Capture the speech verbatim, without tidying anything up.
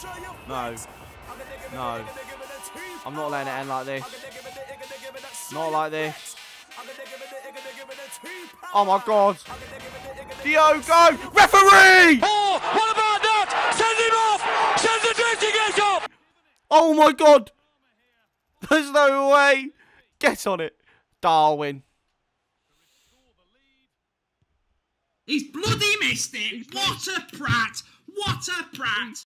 No. No. I'm not letting it end like this. Not like this. Oh my God. Diogo! Referee! Oh, what about that? Send him off! Send the dirty get off! Oh my God. There's no way. Get on it. Darwin. He's bloody missed it. What a prat. What a prat.